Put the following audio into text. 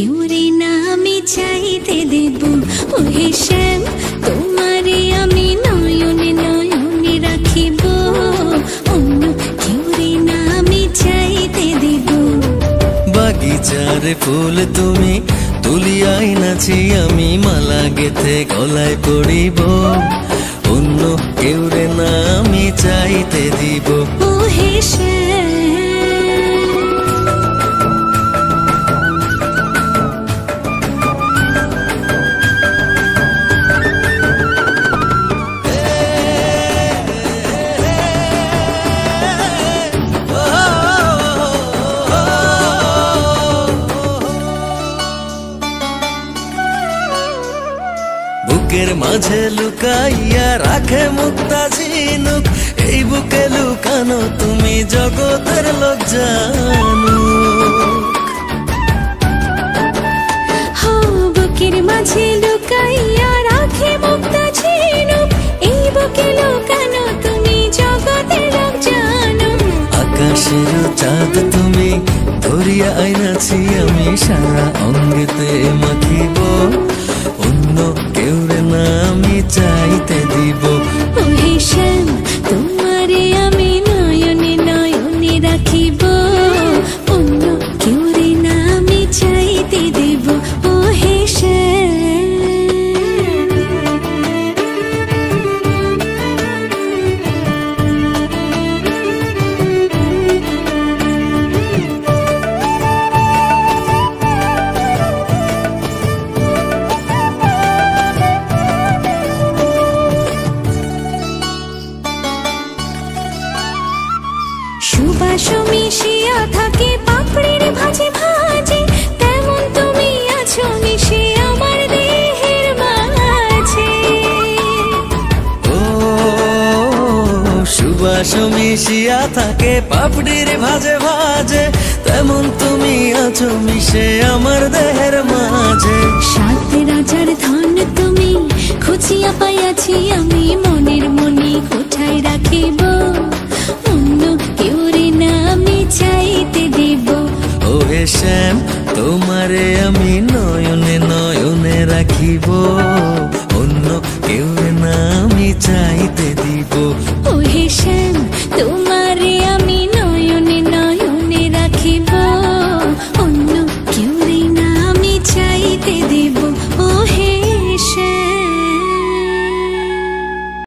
কেউরে না আমি চাইতে দেব। ওহে শ্যাম তোমারে আমি নয়নে নয়নে রাখিব, অন্য কেউরে না আমি চাইতে দেব। বাগিচার ফুল তুমি তুলিয়াই নাচি আমি মালা গেথে গলায় পড়িব, অন্য কেউরে না আমি চাইতে দিব। ওহে শ্যাম বুকের মাঝে লুকাইয়া রাখে মুক্তা ঝিনুক, এই বুকে লুকানো তুমি জগতের লোক জানুক। বুকের মাঝে লুকাইয়া রাখে মুক্তা ঝিনুক, এই বুকে লুকানো তুমি জগতের লোক জানুক। আকাশের চাঁদ তুমি ধরিয়া আইনাছি আমি সারা অঙ্গেতে মাখিব, অন্য কেউরে না আমি চাইতে দিব। ওহে শ্যাম তোমারে আমি নয়নে নয়নে রাখিব, অন্য কেউরে না আমি চাইতে দেব। ওহে শ্যাম সুবাস মিশিয়া থাকে পাপড়ির ভাজে ভাজে, তেমন তুমি আছো মিশে আমার দেহের মাঝে। ও সুবাস মিশিয়া থাকে পাপড়ির ভাজে ভাজে, তেমন তুমি আছো মিশে আমার দেহের মাঝে। সাত রাজার ধন তুমি খুঁজিয়া পাইয়াছি আমি মনের মনে কোঠায় রাখিব, অন্য কেউরে না আমি চাইতে দেব। ওহে শ্যাম তোমারে আমি নয়নে নয়নে রাখিব।